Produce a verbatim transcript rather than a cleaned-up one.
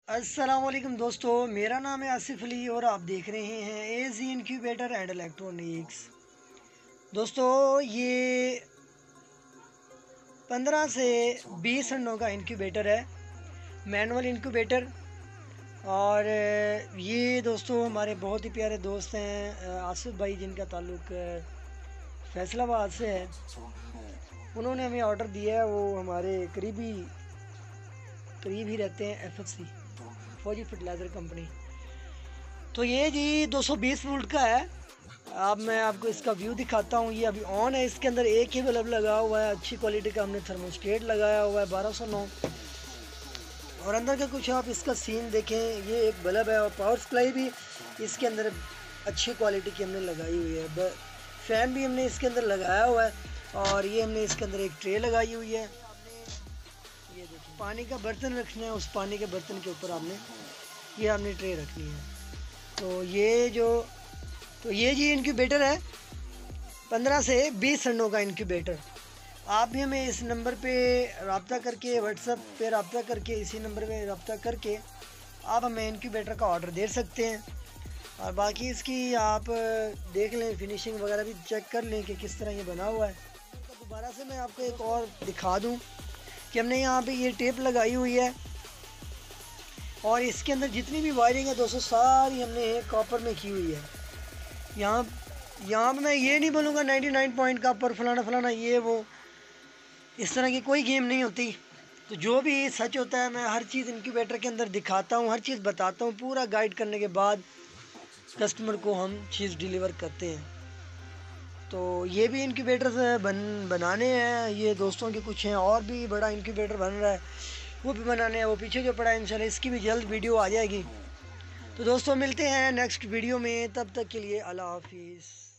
अस्सलाम वालेकुम दोस्तों, मेरा नाम है आसिफ अली और आप देख रहे हैं A G incubator and electronics. दोस्तों, ये पंद्रह से बीस अंडों का इनक्यूबेटर है, मैनुअल इनक्यूबेटर। और ये दोस्तों हमारे बहुत ही प्यारे दोस्त हैं आसिफ भाई, जिनका ताल्लुक़ फैसलाबाद से है। उन्होंने हमें ऑर्डर दिया है, वो हमारे करीबी करीब ही रहते हैं, एफ एफ सी फौजी फर्टिलाइज़र कंपनी। तो ये जी दो सौ बीस वोल्ट का है। अब मैं आपको इसका व्यू दिखाता हूँ। ये अभी ऑन है, इसके अंदर एक ही बल्ब लगा हुआ है, अच्छी क्वालिटी का हमने थर्मोस्टेट लगाया हुआ है बारह सौ नौ। और अंदर का कुछ आप इसका सीन देखें, ये एक बल्ब है और पावर सप्लाई भी इसके अंदर अच्छी क्वालिटी की हमने लगाई हुई है। फ़ैन भी हमने इसके अंदर लगाया हुआ है और ये हमने इसके अंदर एक ट्रे लगाई हुई है। ये देखिए, पानी का बर्तन रखना है, उस पानी के बर्तन के ऊपर आपने ये आपने ट्रे रखनी है। तो ये जो तो ये जी इनक्यूबेटर है, पंद्रह से बीस अंडों का इनक्यूबेटर। आप भी हमें इस नंबर पे रब्ता करके, व्हाट्सएप पे रब्ता करके, इसी नंबर पे रब्ता करके आप हमें इनक्यूबेटर का ऑर्डर दे सकते हैं। और बाकी इसकी आप देख लें, फिनिशिंग वगैरह भी चेक कर लें कि किस तरह ये बना हुआ है। तो दोबारा से मैं आपको एक और दिखा दूं कि हमने यहाँ पे ये टेप लगाई हुई है और इसके अंदर जितनी भी वायरिंग है दोस्तों, सारी हमने कॉपर में की हुई है। यहाँ यहाँ पर मैं ये नहीं बोलूँगा निन्यानवे पॉइंट का पर फलाना फलाना ये वो, इस तरह की कोई गेम नहीं होती। तो जो भी सच होता है मैं हर चीज़ इनक्यूबेटर के अंदर दिखाता हूँ, हर चीज़ बताता हूँ। पूरा गाइड करने के बाद कस्टमर को हम चीज़ डिलीवर करते हैं। तो ये भी इनक्यूबेटर बन बनाने हैं, ये दोस्तों के कुछ हैं, और भी बड़ा इनक्यूबेटर बन रहा है, वो भी बनाने हैं। वो पीछे जो पड़ा है इंशाल्लाह इसकी भी जल्द वीडियो आ जाएगी। तो दोस्तों मिलते हैं नेक्स्ट वीडियो में, तब तक के लिए अल्लाह हाफिज़।